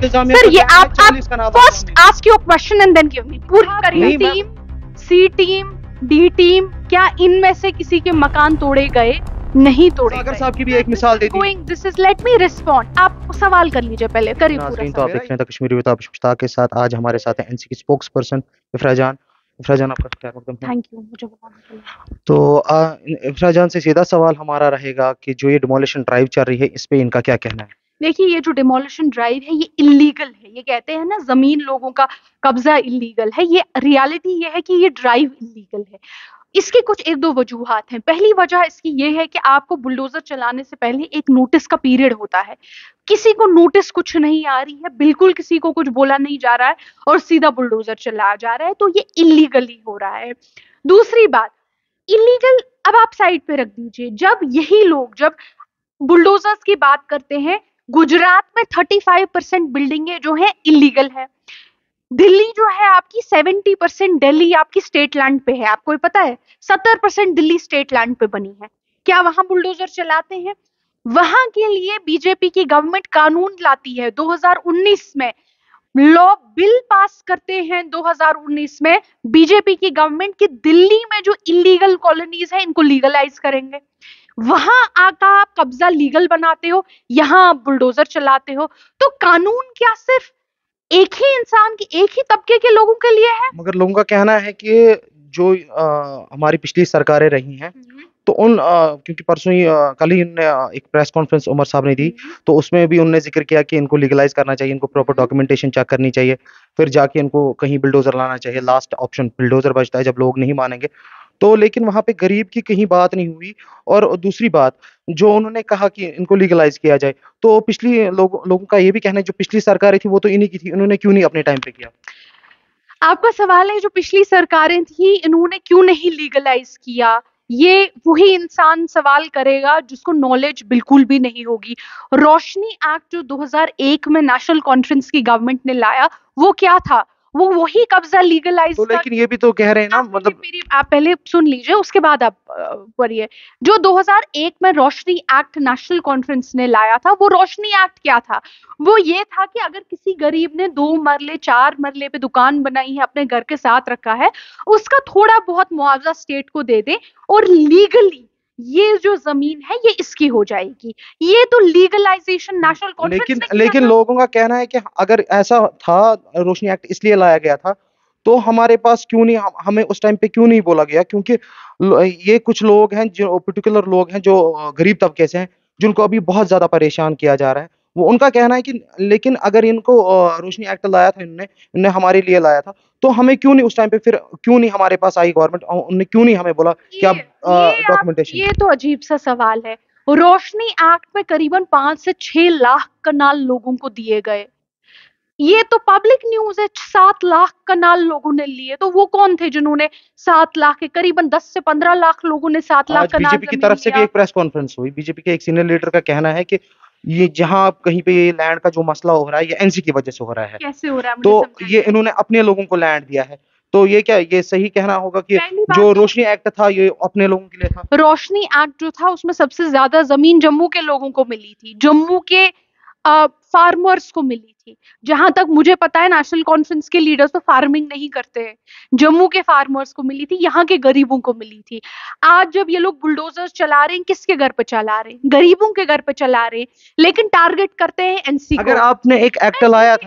इंतजामिया सर को ये क्या है, आप 40 का नाम first ask your question and then give me. पूरी करिए। Team, C team, D team, क्या इनमें से किसी के मकान तोड़े गए? नहीं तोड़े सागर गए। साहब की भी एक मिसाल दे दी। This is, let me respond. आप सवाल कर लीजिए पहले, करिए पूरा नाज़रीन, तो सवाल। आप देख रहे हैं द कश्मीरी विद मुश्ताक के साथ। आज हमारे साथ है एनसी की स्पोक्स पर्सन इफ्रा जान। इफ्रा जान, आपका क्या मकदम है? थैंक यू मुझे बताने के लिए। तो इफ्रा जान से सीधा सवाल हमारा रहेगा कि जो ये डिमोलिशन ड्राइव चल रही है, इस पे इनका क्या कहना है? देखिए, ये जो डिमोलिशन ड्राइव है ये इलीगल है। ये कहते हैं ना, जमीन लोगों का कब्जा इलीगल है। ये रियलिटी ये है कि ये ड्राइव इलीगल है। इसकी कुछ एक दो वजूहात हैं। पहली वजह इसकी ये है कि आपको बुलडोजर चलाने से पहले एक नोटिस का पीरियड होता है। किसी को नोटिस कुछ नहीं आ रही है, बिल्कुल किसी को कुछ बोला नहीं जा रहा है और सीधा बुलडोजर चलाया जा रहा है, तो ये इलीगली हो रहा है। दूसरी बात, इलीगल अब आप साइड पे रख दीजिए। जब यही लोग जब बुलडोजर्स की बात करते हैं, गुजरात में 35% बिल्डिंगें जो है इलीगल है। दिल्ली जो है आपकी 70%, दिल्ली आपकी स्टेट लैंड पे है। आपको ये पता है 70% दिल्ली स्टेट लैंड पे बनी है। क्या वहां बुलडोजर चलाते हैं? वहां के लिए बीजेपी की गवर्नमेंट कानून लाती है 2019 में, लॉ बिल पास करते हैं 2019 में बीजेपी की गवर्नमेंट की, दिल्ली में जो इलीगल कॉलोनीज है इनको लीगलाइज करेंगे। वहां आका आप कब्जा लीगल बनाते हो, यहां आप बुलडोजर चलाते हो। तो कानून क्या सिर्फ एक ही इंसान की, एक ही तबके के लोगों के लिए है? मगर लोगों का कहना है कि जो हमारी पिछली सरकारें रही हैं, तो क्योंकि परसों ही कल ही उन्होंने एक प्रेस कॉन्फ्रेंस उमर साहब ने दी, तो उसमें भी उन्होंने जिक्र किया कि इनको लीगलाइज करना चाहिए, इनको प्रॉपर डॉक्यूमेंटेशन चेक करनी चाहिए, फिर जाके इनको कहीं बुलडोजर लाना चाहिए। लास्ट ऑप्शन बुलडोजर बचता है जब लोग नहीं मानेंगे तो। लेकिन वहां पे गरीब की कहीं बात नहीं हुई। और दूसरी बात, जो उन्होंने कहा कि इनको लीगलाइज किया जाए, तो पिछली लोगों का ये भी कहना है जो पिछली सरकारें थी वो तो इन्हीं की थी, उन्होंने क्यों नहीं अपने टाइम पे किया? आपका सवाल है जो पिछली सरकारें थी इन्होंने क्यों नहीं लीगलाइज किया, ये वही इंसान सवाल करेगा जिसको नॉलेज बिल्कुल भी नहीं होगी। रोशनी एक्ट जो 2001 में नेशनल कॉन्फ्रेंस की गवर्नमेंट ने लाया, वो क्या था? वो वही कब्जा लीगलाइज तो लेकिन ये भी तो कह रहे हैं ना, मतलब आप पहले सुन लीजिए उसके बाद आप पढ़िए। जो 2001 में रोशनी एक्ट नेशनल कॉन्फ्रेंस ने लाया था, वो रोशनी एक्ट क्या था? वो ये था कि अगर किसी गरीब ने 2 मरले 4 मरले पे दुकान बनाई है, अपने घर के साथ रखा है, उसका थोड़ा बहुत मुआवजा स्टेट को दे दे और लीगली ये जो जमीन है ये इसकी हो जाएगी। ये तो लीगलाइजेशन नेशनल कॉन्फ्रेंस ने लेकिन लोगों का कहना है कि अगर ऐसा था, रोशनी एक्ट इसलिए लाया गया था, तो हमारे पास क्यों नहीं, हमें उस टाइम पे क्यों नहीं बोला गया? क्योंकि ये कुछ लोग हैं, जो पर्टिकुलर लोग हैं जो गरीब तबके से हैं, जिनको अभी बहुत ज्यादा परेशान किया जा रहा है। वो उनका कहना है कि लेकिन अगर इनको रोशनी एक्ट लाया था, इन्होंने हमारे लिए लाया था, तो हमें क्यों नहीं उस टाइम पे, फिर क्यों नहीं हमारे पास आई गवर्नमेंट, उन्होंने क्यों नहीं हमें बोला कि आप डॉक्यूमेंटेशन? ये तो अजीब सा सवाल है। रोशनी एक्ट में करीबन 5 से 6 लाख कनाल लोगों को दिए गए। ये तो पब्लिक न्यूज है। 7 लाख कनाल लोगों ने लिए, तो वो कौन थे जिन्होंने 7 लाख के, करीबन 10 से 15 लाख लोगों ने 7 लाख कनाल बीजेपी की तरफ से भी एक प्रेस कॉन्फ्रेंस हुई। बीजेपी के एक सीनियर लीडर का कहना है कि ये जहां कहीं पे ये लैंड का जो मसला हो रहा है, ये एनसी की वजह से हो रहा है। कैसे हो रहा है? तो ये इन्होंने अपने लोगों को लैंड दिया है, तो ये क्या, ये सही कहना होगा कि जो रोशनी एक्ट था ये अपने लोगों के लिए था? रोशनी एक्ट जो था उसमें सबसे ज्यादा जमीन जम्मू के लोगों को मिली थी, जम्मू के फार्मर्स को मिली थी। जहां तक मुझे पता है नेशनल कॉन्फ्रेंस के लीडर्स तो फार्मिंग नहीं करते हैं। जम्मू के फार्मर्स को मिली थी, यहाँ के गरीबों को मिली थी। आज जब ये लोग बुलडोजर्स चला रहे हैं, किसके घर पे चला रहे हैं? गरीबों के घर पे चला रहे हैं, लेकिन टारगेट करते हैं एनसी को। अगर आपने एक एक्ट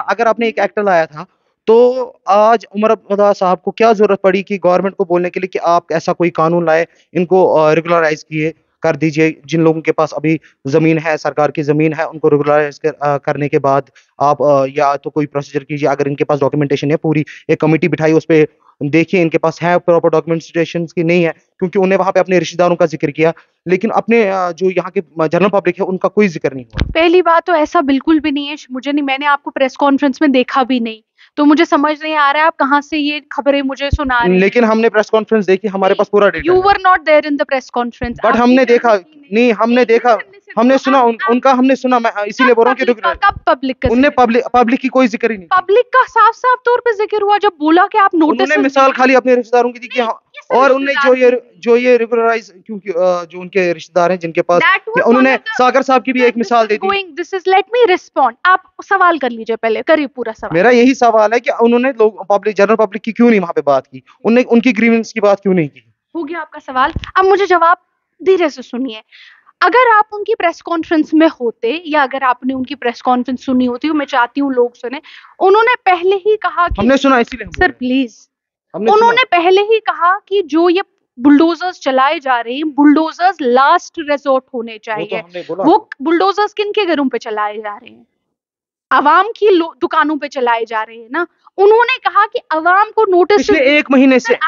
लाया था, तो आज उमर अब्दुल्ला साहब को क्या जरूरत पड़ी कि गवर्नमेंट को बोलने के लिए कि आप ऐसा कोई कानून लाए, इनको रेगुलराइज कर दीजिए। जिन लोगों के पास अभी जमीन है, सरकार की जमीन है, उनको रेगुलराइज करने के बाद आप या तो कोई प्रोसीजर कीजिए। अगर इनके पास डॉक्यूमेंटेशन है, पूरी एक कमेटी बिठाई, उस पर देखिए इनके पास है प्रॉपर डॉक्यूमेंटेशन की नहीं है, क्योंकि उन्हें वहां पे अपने रिश्तेदारों का जिक्र किया, लेकिन अपने जो यहाँ के जनरल पब्लिक है उनका कोई जिक्र नहीं हुआ। पहली बात तो ऐसा बिल्कुल भी नहीं है, मुझे नहीं, मैंने आपको प्रेस कॉन्फ्रेंस में देखा भी नहीं, तो मुझे समझ नहीं आ रहा है आप कहाँ से ये खबरें मुझे सुना रहे हैं। लेकिन हमने प्रेस कॉन्फ्रेंस देखी, हमारे पास पूरा data you were not there in the press conference. But हमने देखा नहीं, हमने देखा से हमने तो सुना उनका हमने सुना, मैं इसीलिए बोल रहा हूँ कि कब पब्लिक का उनने पब्लिक की कोई जिक्र ही नहीं, पब्लिक का साफ साफ तौर पे जिक्र हुआ जब बोला कि आप नोटिस, उन्होंने मिसाल खाली अपने रिश्तेदारों की दी कि और उनने जो ये रेगुलराइज, क्योंकि जो उनके रिश्तेदार हैं जिनके पास, उन्होंने सागर साहब की भी एक मिसाल दी थी। This is, let me respond, आप सवाल कर लीजिए पहले, करिए पूरा सवाल। मेरा यही सवाल है कि उन्होंने लोग जनरल पब्लिक की क्यों नहीं वहां पे बात की, उन्होंने उनकी ग्रीवेंस की बात क्यों नहीं की? हो गया आपका सवाल, अब मुझे जवाब धीरे से सुनिए। अगर आप उनकी प्रेस कॉन्फ्रेंस में होते या अगर आपने उनकी प्रेस कॉन्फ्रेंस सुनी होती, मैं चाहती हूँ लोग सुने, उन्होंने पहले ही कहा कि हमने सुना, इसीलिए सर प्लीज, उन्होंने पहले ही कहा कि जो ये बुलडोजर्स चलाए जा रहे हैं, बुलडोजर्स लास्ट रिजॉर्ट होने चाहिए। वो बुलडोजर्स किन के घरों पे चलाए जा रहे हैं? आवाम की दुकानों पे चलाए जा रहे हैं ना। उन्होंने कहा कि आवाम को नोटिस पिछले एक महीने से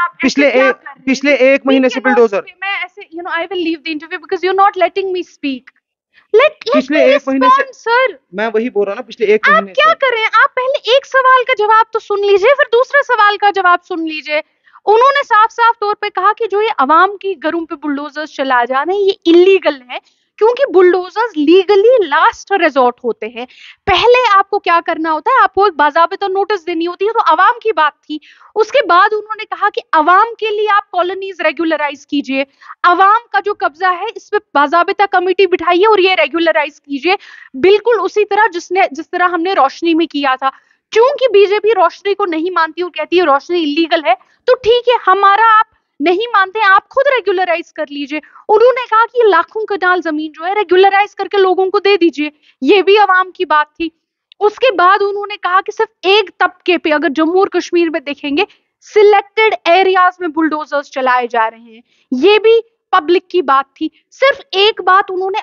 बुलडोजर, मैं ऐसे I will leave the interview because you are not letting me speak. पिछले एक महीने से सर, मैं वही बोल रहा ना, पिछले एक महीने आप क्या करें, आप पहले एक सवाल का जवाब तो सुन लीजिए, फिर दूसरे सवाल का जवाब सुन लीजिए। उन्होंने साफ साफ तौर पे कहा कि जो ये आवाम की घरों पे बुलडोजर्स चला जा रहे हैं ये इलीगल है, क्योंकि बुलडोजर्स लीगली लास्ट रिजॉर्ट होते हैं। पहले आपको क्या करना होता है, आपको एक बाज़ाबिता नोटिस देनी होती है, तो आवाम की बात थी। उसके बाद उन्होंने कहा कि आवाम के लिए आप कॉलोनीज रेगुलराइज कीजिए, आवाम का जो कब्जा है इस पे बाज़ाबिता कमेटी बिठाइए और ये रेगुलराइज कीजिए, बिल्कुल उसी तरह जिस तरह हमने रोशनी में किया था। क्योंकि बीजेपी रोशनी को नहीं मानती और कहती है रोशनी इलीगल है, तो ठीक है, हमारा आप नहीं मानते, आप खुद रेगुलराइज कर लीजिए। उन्होंने कहा कि लाखों कनाल जमीन जो है रेगुलराइज करके लोगों को दे दीजिए, ये भी आवाम की बात थी। उसके बाद उन्होंने कहा कि सिर्फ एक तबके पे, अगर जम्मू और कश्मीर में देखेंगे, सिलेक्टेड एरियाज में बुलडोजर्स चलाए जा रहे हैं, ये भी पब्लिक की बात थी। सिर्फ एक बात उन्होंने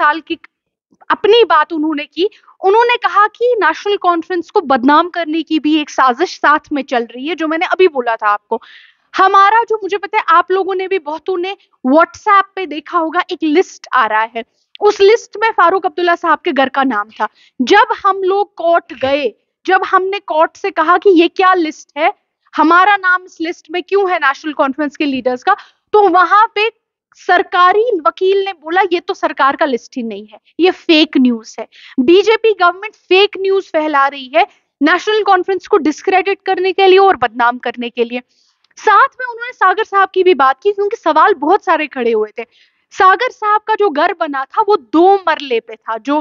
अपनी बात उन्होंने की, उन्होंने कहा कि नेशनल कॉन्फ्रेंस को बदनाम करने की भी एक साजिश साथ में चल रही है, जो मैंने अभी बोला था आपको। हमारा जो, मुझे पता है आप लोगों ने भी, बहुतों ने व्हाट्सएप पे देखा होगा, एक लिस्ट आ रहा है, उस लिस्ट में फारूक अब्दुल्ला साहब के घर का नाम था। जब हम लोग कोर्ट गए, जब हमने कोर्ट से कहा कि ये क्या लिस्ट है, हमारा नाम इस लिस्ट में क्यों है नेशनल कॉन्फ्रेंस के लीडर्स का, तो वहां पे सरकारी वकील ने बोला ये तो सरकार का लिस्ट ही नहीं है, ये फेक न्यूज है। बीजेपी गवर्नमेंट फेक न्यूज फैला रही है नेशनल कॉन्फ्रेंस को डिस्क्रेडिट करने के लिए और बदनाम करने के लिए। साथ में उन्होंने सागर साहब की भी बात की, क्योंकि सवाल बहुत सारे खड़े हुए थे। सागर साहब का जो घर बना था वो 2 मरले पे था, जो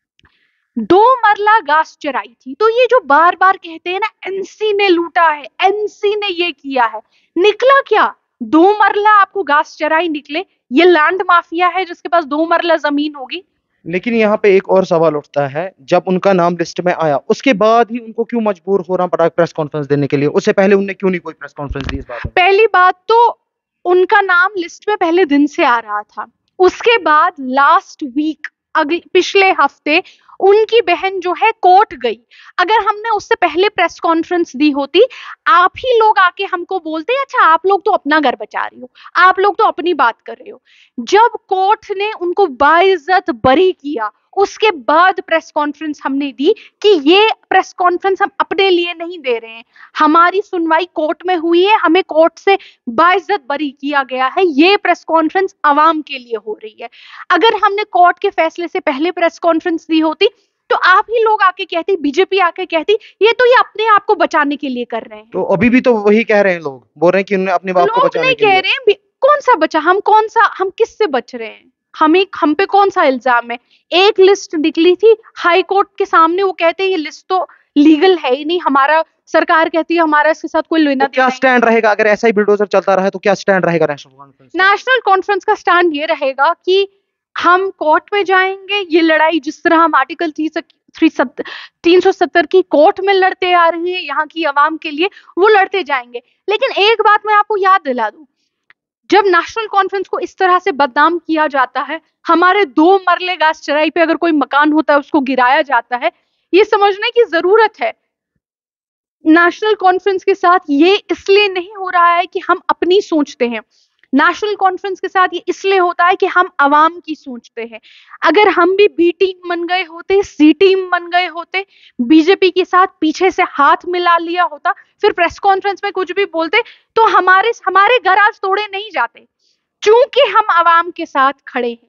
2 मरला घास चराई थी। तो ये जो बार बार कहते हैं ना एनसी ने लूटा है, एनसी ने ये किया है, निकला क्या? 2 मरला आपको घास चराई निकले, ये लैंड माफिया है जिसके पास 2 मरला जमीन होगी। लेकिन यहाँ पे एक और सवाल उठता है, जब उनका नाम लिस्ट में आया उसके बाद ही उनको क्यों मजबूर हो रहा पड़ा प्रेस कॉन्फ्रेंस देने के लिए? उससे पहले उन्होंने क्यों नहीं कोई प्रेस कॉन्फ्रेंस दी इस बात में? पहली बात तो उनका नाम लिस्ट में पहले दिन से आ रहा था, उसके बाद लास्ट वीक, पिछले हफ्ते उनकी बहन जो है कोर्ट गई। अगर हमने उससे पहले प्रेस कॉन्फ्रेंस दी होती, आप ही लोग आके हमको बोलते अच्छा आप लोग तो अपना घर बचा रही हो, आप लोग तो अपनी बात कर रहे हो। जब कोर्ट ने उनको बाइज्जत बरी किया, उसके बाद प्रेस कॉन्फ्रेंस हमने दी कि ये प्रेस कॉन्फ्रेंस हम अपने लिए नहीं दे रहे हैं, हमारी सुनवाई कोर्ट में हुई है, हमें कोर्ट से बाइज्जत बरी किया गया है, ये प्रेस कॉन्फ्रेंस आवाम के लिए हो रही है। अगर हमने कोर्ट के फैसले से पहले प्रेस कॉन्फ्रेंस दी होती तो आप ही लोग आके कहती, बीजेपी आके कहती ये तो ये अपने आप को बचाने के लिए कर रहे हैं। तो अभी भी तो वही कह रहे हैं, लोग बोल रहे हैं कि उन्होंने अपने बाप को बचाने के लिए। लोग नहीं कह रहे हैं कौन सा बचा, हम किससे बच रहे हैं, हम पे कौन सा इल्जाम है? एक लिस्ट निकली थी हाई कोर्ट के सामने, वो कहते हैं ये लिस्ट तो लीगल है ही नहीं, हमारा सरकार कहती है हमारा इसके साथ कोई लेना देना। क्या स्टैंड रहेगा अगर ऐसा ही बुलडोजर चलता रहा? तो क्या स्टैंड रहेगा नेशनल कॉन्फ्रेंस? नेशनल कॉन्फ्रेंस का स्टैंड ये रहेगा कि हम कोर्ट में जाएंगे, ये लड़ाई जिस तरह हम आर्टिकल 370 की कोर्ट में लड़ते आ रहे हैं यहाँ की आवाम के लिए, वो लड़ते जाएंगे। लेकिन एक बात मैं आपको याद दिला दूं, जब नेशनल कॉन्फ्रेंस को इस तरह से बदनाम किया जाता है, हमारे 2 मरले घास चराई पे अगर कोई मकान होता है उसको गिराया जाता है, ये समझने की जरूरत है नेशनल कॉन्फ्रेंस के साथ ये इसलिए नहीं हो रहा है कि हम अपनी सोचते हैं, नेशनल कॉन्फ्रेंस के साथ ये इसलिए होता है कि हम अवाम की सोचते हैं। अगर हम भी बी टीम बन गए होते, सी टीम बन गए होते, बीजेपी के साथ पीछे से हाथ मिला लिया होता, फिर प्रेस कॉन्फ्रेंस में कुछ भी बोलते, तो हमारे घर आज तोड़े नहीं जाते। क्योंकि हम अवाम के साथ खड़े हैं,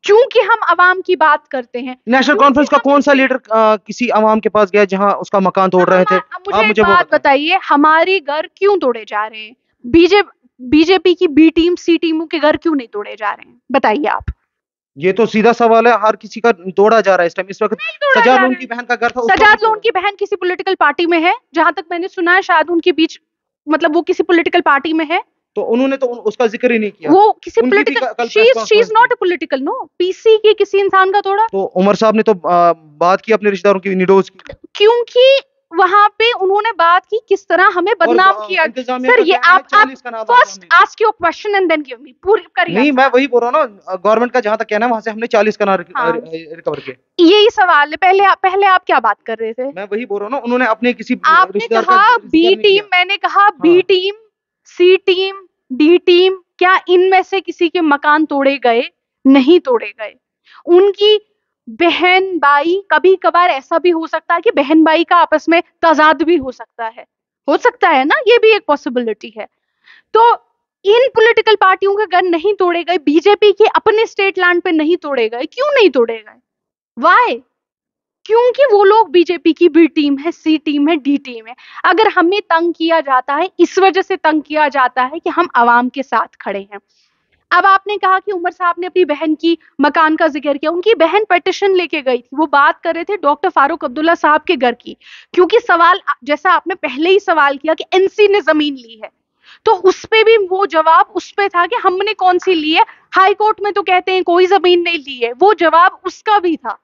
क्योंकि हम अवाम की बात करते हैं, नेशनल क्योंकि कॉन्फ्रेंस का हम कौन सा लीडर किसी अवाम के पास गया जहां उसका मकान तोड़ रहे थे? अब मुझे आप एक मुझे वो बात बताएं। बताइए, हमारे घर क्यों तोड़े जा रहे हैं? बीजेपी की बी टीम सी टीमों के घर क्यों नहीं तोड़े जा रहे हैं? बताइए आप। ये तो सीधा सवाल है, हर किसी का तोड़ा जा रहा है इस टाइम, इस वक्त। नहीं तोड़ा सजाद जा रहा लोन की है। बहन का घर था, उसको भी सजाद लोन तोड़ा। की बहन किसी पॉलिटिकल पार्टी में है, जहां तक मैंने सुना है, शायद उनके बीच, मतलब वो किसी पॉलिटिकल पार्टी में है। तो उन्होंने तो उसका जिक्र ही नहीं किया। वो किसी उनकी भी पॉलिटिकल, कल प्रेस शी इज कॉन्फ्रेंस थी। Not a political, no. PC के किसी इंसान का तोड़ा। तो उमर साहब ने तो बात की अपने रिश्तेदारों की, निडोज की। क्योंकि वहां पे उन्होंने बात की किस तरह हमें और बदनाम किया। इंतजामिया सर, का ये कहना है आप 40 का नाम फर्स्ट आसामी। Ask your question and then give me, पूरी करिए आप नहीं, मैं सवाल। वही बोल रहा हूँ ना, गवर्नमेंट का जहां तक कहना है, वहां से हमने 40 का नाम हाँ, रिकवर किया। यही सवाल है। पहले आप क्या बात कर रहे थे? मैं वही बोल रहा हूँ ना, उन्होंने अपने किसी आपने रिश्तेदार का कहा बी जिक्र नहीं टीम, किया। मैंने कहा बी हाँ। Team, C team, D team, क्या इनमें से किसी के मकान तोड़े गए? नहीं तोड़े गए। उनकी बहन भाई, कभी कभार ऐसा भी हो सकता है कि बहन भाई का आपस में तजाद भी हो सकता है ना, ये भी एक पॉसिबिलिटी है। तो इन पॉलिटिकल पार्टियों के घर नहीं तोड़े गए, बीजेपी के अपने स्टेट लैंड पे नहीं तोड़े गए, क्यों नहीं तोड़े गए? वाई? क्योंकि वो लोग बीजेपी की बी टीम है, सी टीम है, डी टीम है। अगर हमें तंग किया जाता है, इस वजह से तंग किया जाता है कि हम आवाम के साथ खड़े हैं। अब आपने कहा कि उमर साहब ने अपनी बहन की मकान का जिक्र किया। उनकी बहन पिटिशन लेके गई थी, वो बात कर रहे थे डॉक्टर फारूक अब्दुल्ला साहब के घर की। क्योंकि सवाल, जैसा आपने पहले ही सवाल किया कि एनसी ने जमीन ली है, तो उस पे भी वो जवाब उस पे था कि हमने कौन सी ली है। हाई कोर्ट में तो कहते हैं कोई जमीन नहीं ली है, वो जवाब उसका भी था।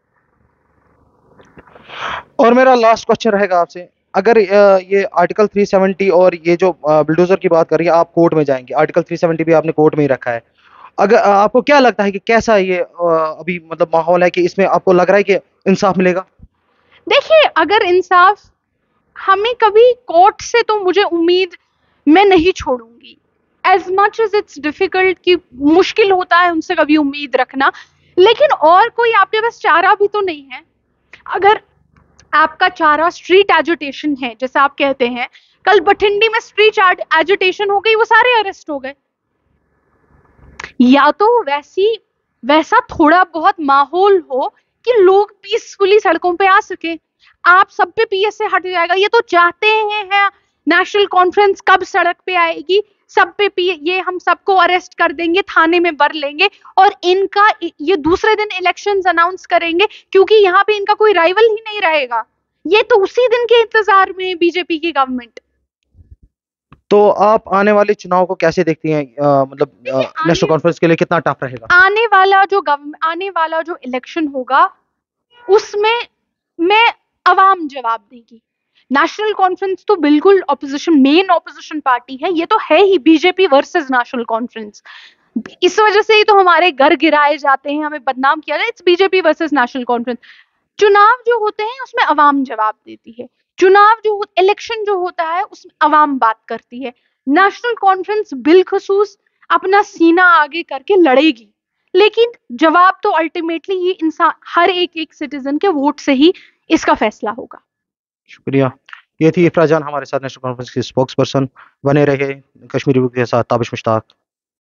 और मेरा लास्ट क्वेश्चन रहेगा आपसे, अगर ये आर्टिकल 370 और ये जो बुलडोजर की बात कर रही है, आप कोर्ट में जाएंगे, आर्टिकल 370 भी आपने कोर्ट में ही रखा है, अगर आपको क्या लगता है कि कैसा ये अभी मतलब माहौल है, कि इसमें आपको लग रहा है कि इंसाफ मिलेगा? देखिए, अगर इंसाफ, हमें कभी कोर्ट से तो मुझे उम्मीद, मैं नहीं छोड़ूंगी। As much as it's difficult, कि मुश्किल होता है उनसे कभी उम्मीद रखना, लेकिन और कोई आपके पास चारा भी तो नहीं है। अगर आपका चारा स्ट्रीट एजुटेशन है, जैसे आप कहते हैं, कल बठिंडी में स्ट्रीट एजुटेशन हो गई, वो सारे अरेस्ट हो गए। या तो वैसा थोड़ा बहुत माहौल हो कि लोग पीसफुली सड़कों पे आ सके। आप सब पे पीएस से हट जाएगा, ये तो चाहते हैं नेशनल कॉन्फ्रेंस कब सड़क पे आएगी, सब पे ये हम सबको अरेस्ट कर देंगे, थाने में भर लेंगे, और इनका ये दूसरे दिन इलेक्शंस अनाउंस करेंगे, क्योंकि यहाँ पे इनका कोई राइवल ही नहीं रहेगा। ये तो उसी दिन के इंतजार में बीजेपी की गवर्नमेंट। तो आप आने वाले चुनाव को कैसे देखती हैं, मतलब नेशनल कॉन्फ्रेंस के लिए कितना टफ रहेगा? आने वाला जो इलेक्शन होगा, उसमें मैं अवाम जवाब देगी। नेशनल कॉन्फ्रेंस तो बिल्कुल ऑपोजिशन, मेन ऑपोजिशन पार्टी है, ये तो है ही बीजेपी वर्सेस नेशनल कॉन्फ्रेंस। इस वजह से ही तो हमारे घर गिराए जाते हैं, हमें बदनाम किया जाए, it's BJP versus National Conference. चुनाव जो होते हैं उसमें अवाम जवाब देती है। चुनाव जो इलेक्शन जो होता है उसमें अवाम बात करती है। नेशनल कॉन्फ्रेंस बिलखसूस अपना सीना आगे करके लड़ेगी, लेकिन जवाब तो अल्टीमेटली ये इंसान, हर एक एक सिटीजन के वोट से ही इसका फैसला होगा। शुक्रिया। ये थी इफ्रा जान, हमारे साथ नेशनल कॉन्फ्रेंस की स्पोक्स पर्सन। बने रहे कश्मीरी के साथ। ताबिश मुश्ताक।